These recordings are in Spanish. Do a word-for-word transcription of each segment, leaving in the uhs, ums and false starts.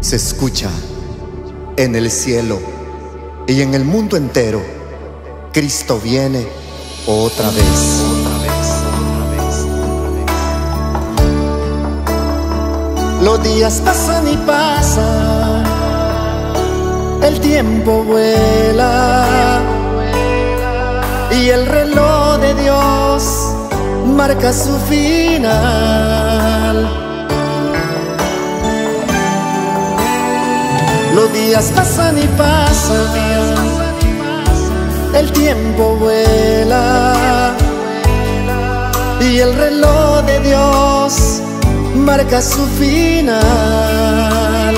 se escucha en el cielo y en el mundo entero: Cristo viene otra vez. Los días pasan y pasan, el tiempo vuela, y el reloj de Dios marca su final. Los días pasan y pasan, el tiempo vuela, y el reloj de Dios marca su final.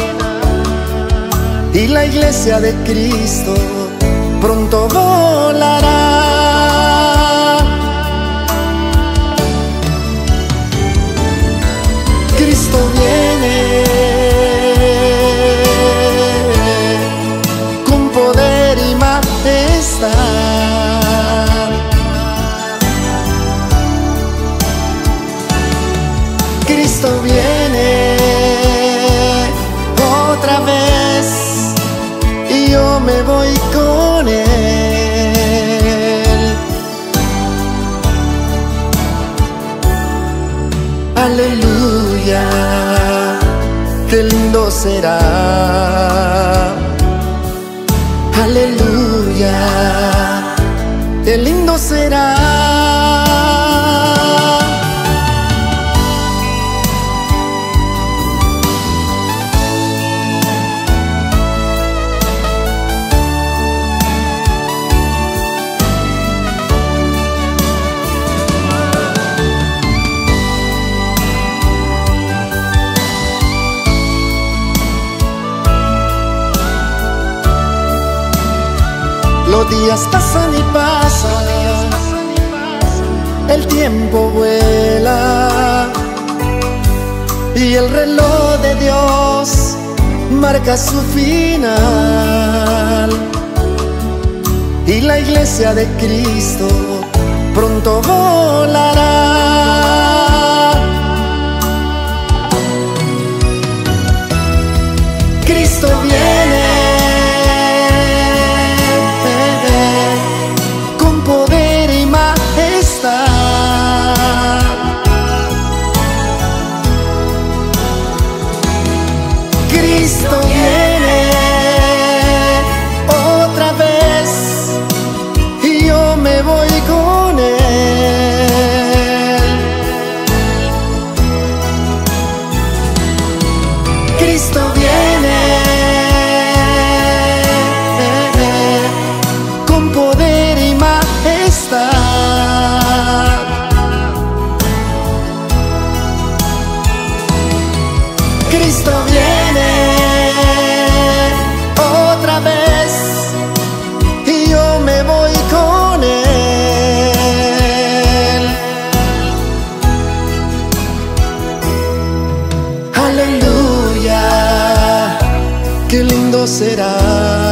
Y la iglesia de Cristo pronto volará. Cristo viene con poder y majestad. Cristo viene otra vez y yo me voy con Él. Aleluya, qué lindo será. Aleluya, qué lindo será. Los días pasan y pasan, el tiempo vuela, y el reloj de Dios marca su final. Y la iglesia de Cristo pronto volará. Cristo viene con poder y majestad. Cristo viene otra vez y yo me voy con Él. Cristo viene con poder y majestad. Cristo viene otra vez y yo me voy con Él. Aleluya, qué lindo será.